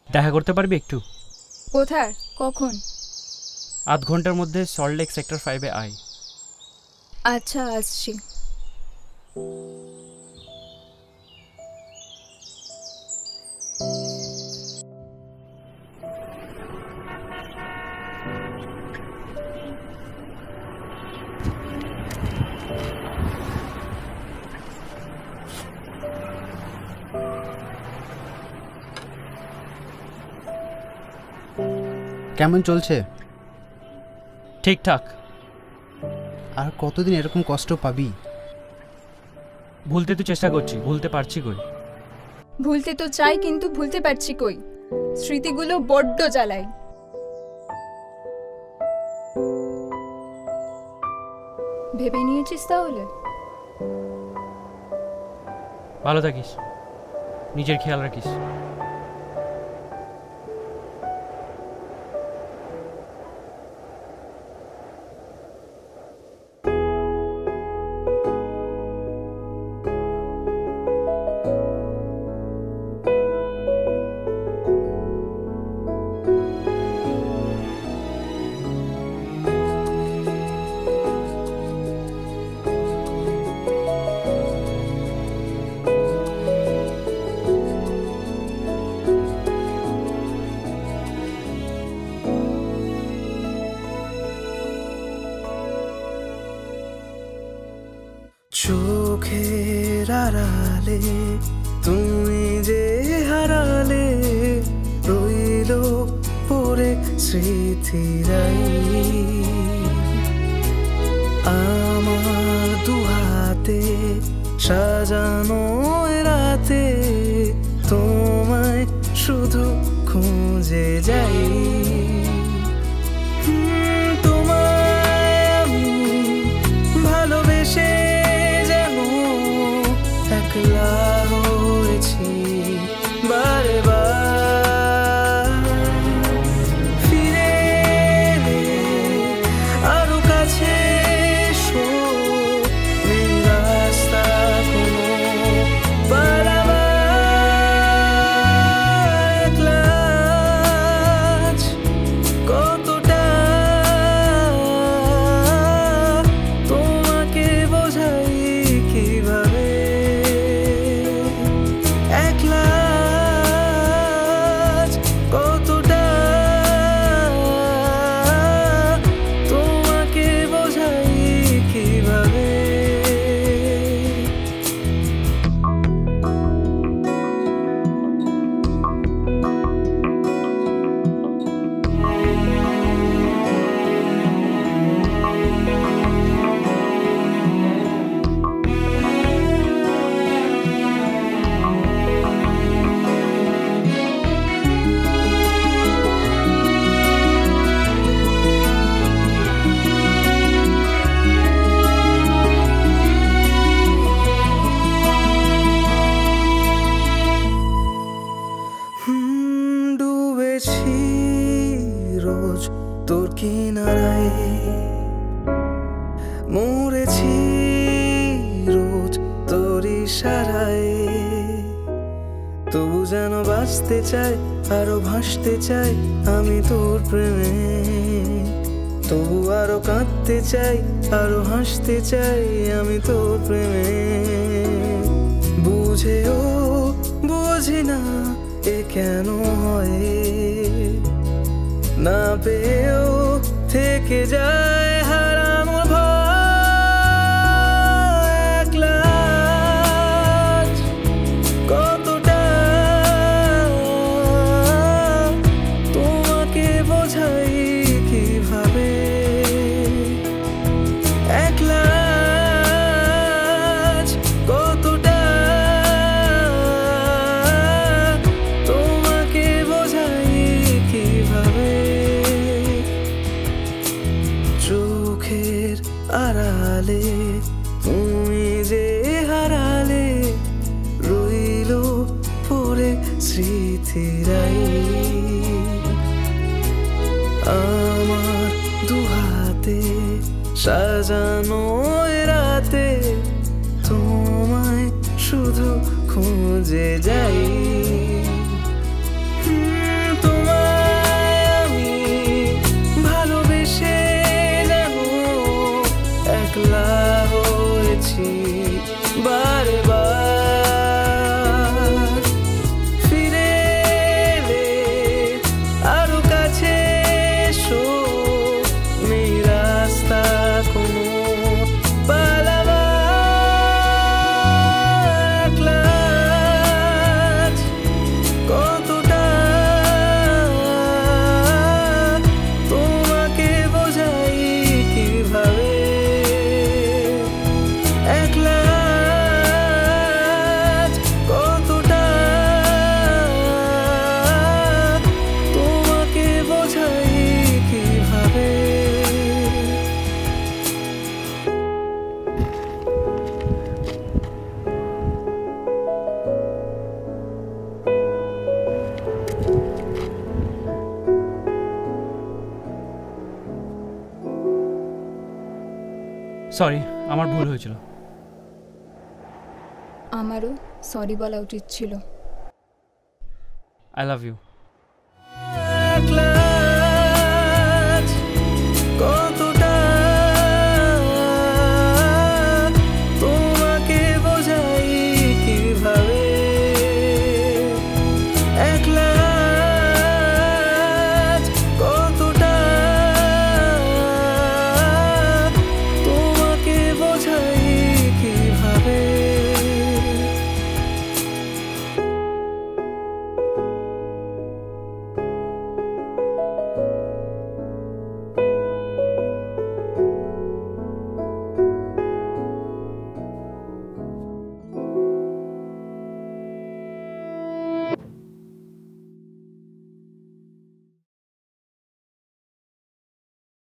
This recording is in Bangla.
দেখা করতে পারবি একটু? কোথায়, কখন? আধ ঘন্টার মধ্যে সল্টলেক সেক্টর 5-এ আয়। আচ্ছা, আসছি। কেমন চলছে? ঠিকঠাক। আর কতদিন এরকম কষ্ট পাবি? ভুলতে তো চেষ্টা করছি, ভুলতে পারছি কই। ভুলতে তো চাই, কিন্তু ভুলতে পারছি কই। স্মৃতিগুলো বড্ড জ্বালায়। ভেবে নিয়েছিস তাহলে? ভালো থাকিস, নিজের খেয়াল রাখিস। চোখের আড়ালে তুমি যে হারালে, রইল পড়ে স্মৃতিরাই। আমার দুহাতে সাজানো রাতে তোমায় শুধু খুঁজে যাই। তোমায় আমি ভালোবেসে একলা হয়েছি বারে বার। ফিরে এলে আরো কাছে এসো, নেই রাস্তা কোনো পালাবার। একলা আজ কতটা তোমাকে বোঝাই কিভাবে। ডুবেছি রোজ তোর কিনারায়, মরেছি রোজ তোর ইশারায়। তবু যেন বাঁচতে চাই, আরো ভাসতে চাই আমি তোর প্রেমে। তবু আরো কাঁদতে চাই, আরো হাসতে চাই আমি তোর প্রেমে। বুঝেও বুঝি না এ কেন হয়, না পেয়েও থেকে যায় হারানোর ভয়। একলা আজ কতটা তোমাকে বোঝাই কিভাবে। একলা আজ কতটা তোমাকে বোঝাই কিভাবে। চোখের আড়ালে তুমি যে হারালে, রইল পড়ে স্মৃতিরাই। আমার দুহাতে সাজানো রাতে তোমায় শুধু খুঁজে যাই। সরি, আমার ভুল হয়েছিল। আমারও সরি বলা উচিত ছিল। I love you. একলা